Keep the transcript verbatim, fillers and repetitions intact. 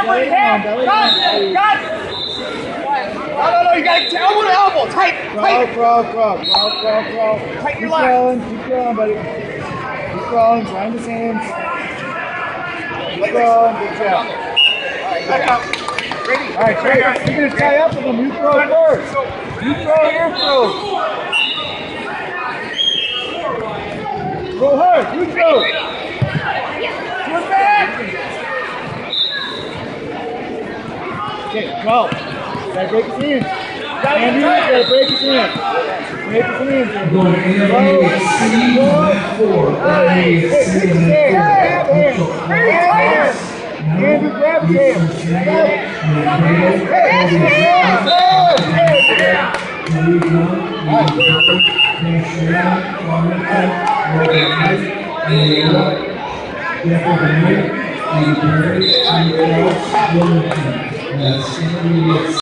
belly down, belly down. Got it! No, no, no, you gotta elbow to elbow. Tight, tight. Crawl, crawl, crawl, crawl, crawl. Tighten your Keep leg. crawling, keep crawling, buddy. Keep crawling, grind his hands. Keep crawling, good job. Back up. Ready? All right, Trey, you're going to tie up with him. You throw first. You throw your throw. Throw hard. You throw. Turn back. Okay, go. Gotta break his hands. Andy, gotta break his hands. Break his hands. Going to intermediate C, four. Hey, break his hands. Grab hands. Hands. Andrew, grab his hands. Grab it. Grab his hands. That's intermediate.